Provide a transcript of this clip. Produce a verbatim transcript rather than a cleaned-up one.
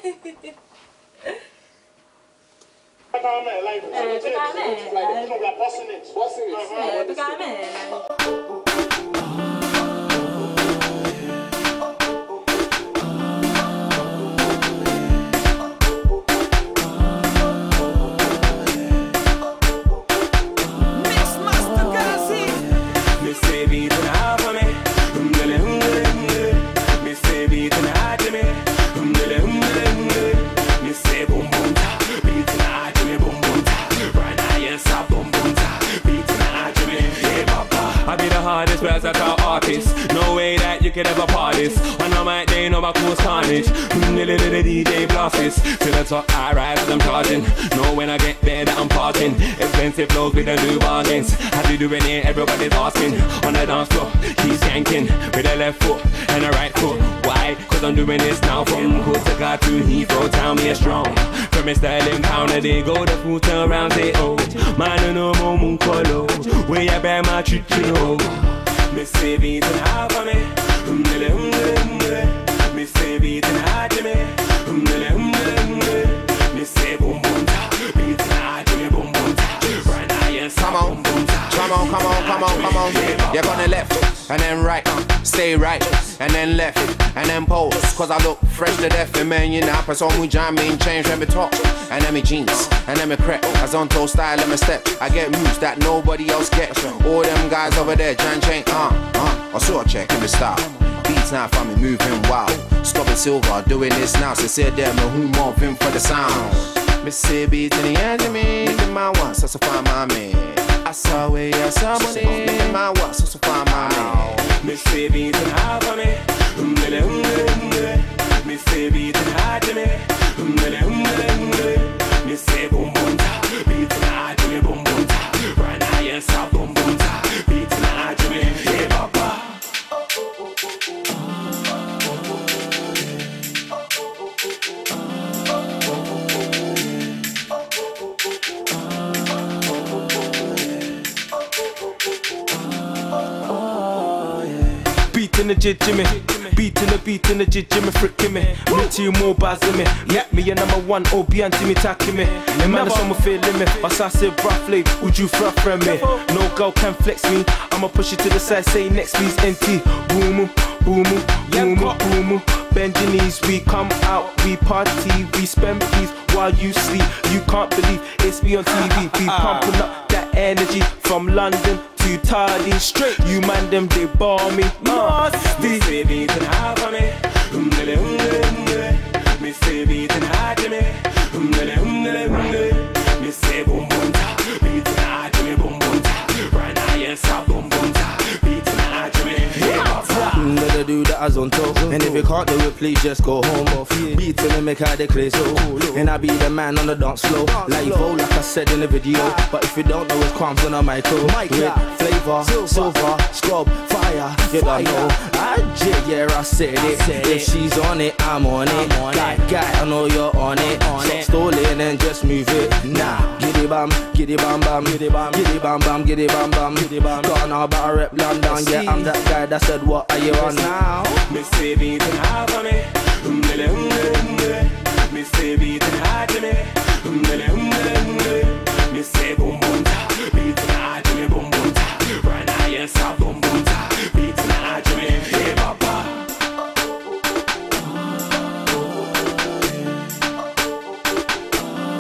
No way that you could ever part this. When I'm out there, no my cool's carnage. The D J blast this. To the top I rise as I'm charging. Know when I get there that I'm parking. Expensive flows with the new bargains. How do you do it here? Everybody's asking. On the dance floor, he's yanking with the left foot and the right foot. Why? Cause I'm doing this now. From Kutaka to Heathrow, tell me it's strong. From a styling pounder, they go the foot around, say oh. Man, no more moon color. Where you bear my chichino. Me say beat and half of me, umdele umdele umdele. Me say beat and half of me, umdele umdele umdele. Me say boom boom ta, beat and half of me boom boom ta. Right now yes, come on, come on, come on, come on, come on. You're gonna left and then right, stay right and then left and then pose. Cause I look fresh to death and man, you know, I saw me jam in change when me talk. And then me jeans, and then me crep. As on toe style and me step. I get moves that nobody else gets. All them guys over there, Jan chain, uh, uh. I saw a check in the style. Beats now from me moving wild. Stopping Silver, doing this now. So say them who moving for the sound. Me say beats in the end of me. In my one, so find my man. I saw where I saw money. In my one, so find my man. Me say beats and half of me. Umdele umdele umdele. Me say beats and half of me. Umdele umdele umdele. Me say boom boom ta. Beats and half of me boom boom ta. Right now yes I boom boom ta. Beats and half of me. Hey papa. Beat in the jit Jimmy, beat in the beat in the jit Jimmy, frickin' me. Me two more bars in me. Yeah, me a number one O B and Timmy tackling me. The man is someone feeling me. I say roughly, would you throw from me? No girl can flex me. I'ma push it to the side, say next please N T. Boom, boom, boom, boom. Bend your knees, we come out, we party, we spend peace while you sleep. You can't believe it's me on T V. We pumping up that energy from London to Tardy. Straight, you man them they bar me. Me say beat and half of me, umdele umdele umdele. Me say beat and half of me, umdele umdele umdele. Me say boom boom ta, beat and half of me boom boom ta. Right now yes I boom boom ta, beat and half of me. Let her do that as on top. And if you can't do it, please just go home. Beat till they make her the crazy. And I be the man on the dance floor. Like Evo, like I said in the video. But if you don't know, it's Crumbs on a micro. With flavor, silver, scrub, fire. You don't know. I jig, yeah, I said it. If she's on it, I'm on it. That guy, I know you're on it. Stop stalling and just move it. Nah, giddy bam, giddy bam bam, giddy bam, giddy bam bam, giddy bam bam, giddy bam. Gone about a rep London. Yeah, I'm that guy that said, what are you on now? Me say beat and half